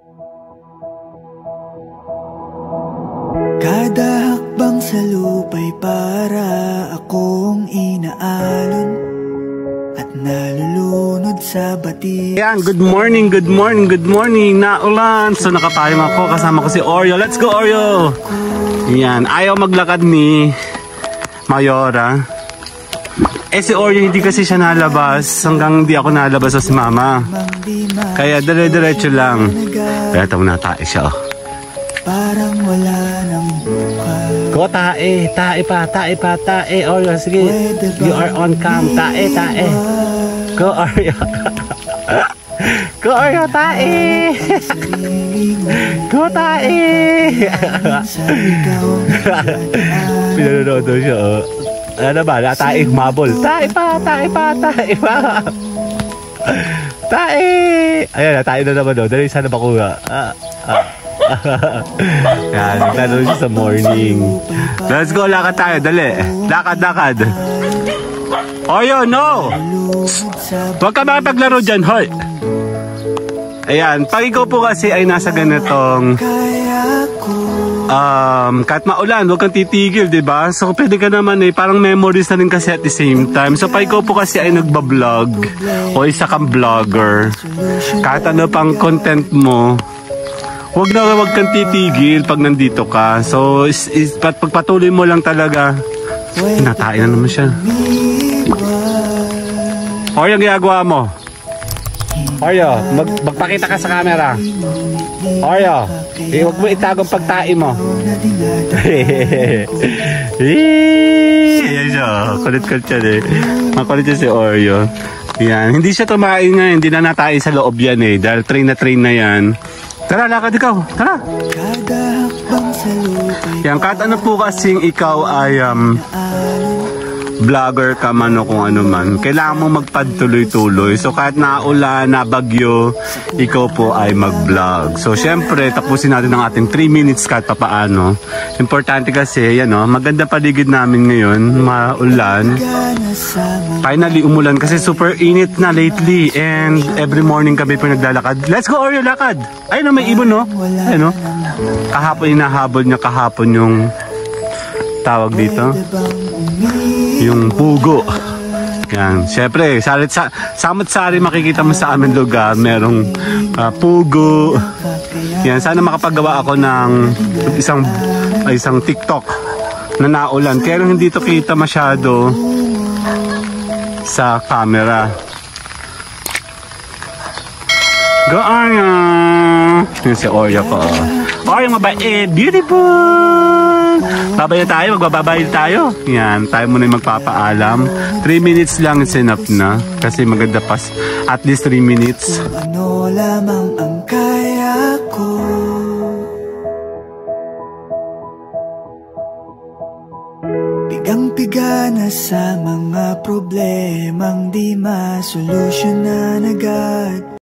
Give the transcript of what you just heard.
Kada hakbang sa lupa'y para akong inaalon at nalulunod sa bati. Yan, good morning, good morning, good morning. Naulan. So nakapayong ako, kasama ko si Oreo. Let's go, Oreo! Yan, ayaw maglakad ni Mayora. Si Oreo hindi kasi siya nalabas hanggang hindi ako nalabas sa si Mama. Kaya dire-diretso lang. Kaya tawag na tae siya. Parang wala nang bukas. Go, tae pa, tae. Oreo, sige. You are on cam. Tae. Go, Oreo. Go, Oreo, tae. Go, tae. Pinanonood siya, oh. Ano ba? Tae, humabol. Tae pa. Tae. Ayan, tae na naman, oh. Dali, sana bakuha. Yan, naglalaro siya sa morning. Let's go, lakad tayo, dali. Lakad. Oreo, no! Huwag ka makipaglaro dyan, hoy! Ayan, pag ikaw po kasi ay nasa ganitong kahit maulan, huwag kang titigil, diba? So pwede ka naman parang memories na rin kasi at the same time. So pag ikaw po kasi ay nagbablog o isa kang vlogger, kahit ano pang content mo, huwag kang titigil pag nandito ka. So pagpatuloy mo lang talaga. Natain na naman siya. Oreo, ang ginagawa mo? Oreo, magpakita ka sa camera. Oreo, huwag mo itagong pagtae mo. Ayan siya, kulit-kulit siya makulit siya si Oreo. Yan, hindi siya tumain nga, hindi na natain sa loob yan dahil train na yan. Tara, lakad ikaw, tara. Yan, kahit ano po kasing ikaw ay vlogger ka man o kung ano man, kailangan mo magpatuloy-tuloy. So kahit naulan, nabagyo, ikaw po ay mag-vlog. So syempre, tapusin natin ang ating 3 minutes kahit papaano. Importante kasi, yan maganda paligid namin ngayon, maulan. Finally, umulan kasi super init na lately and every morning kami po naglalakad. Let's go, Oreo, lakad! Ayun may ibon, no? Ayun, no? Kahapon, inahabol niya kahapon yung tawag dito. Yung pugo. Yan, syempre, samot-sari makikita mo sa aming lugar, merong pugo. Yan, sana makapagawa ako ng isang TikTok na naulan. Kaya lang hindi to kita masyado sa camera. Go, Oreo! Yan si Oreo ko. Oreo, mabait! Beautiful! Babay na tayo, magbabayad tayo. Yan, tayo muna yung magpapaalam. 3 minutes lang is enough na. Kasi maganda pas at least 3 minutes. Ano lamang ang kaya ko. Pigang-piga na sa mga problemang di masolusyonan agad.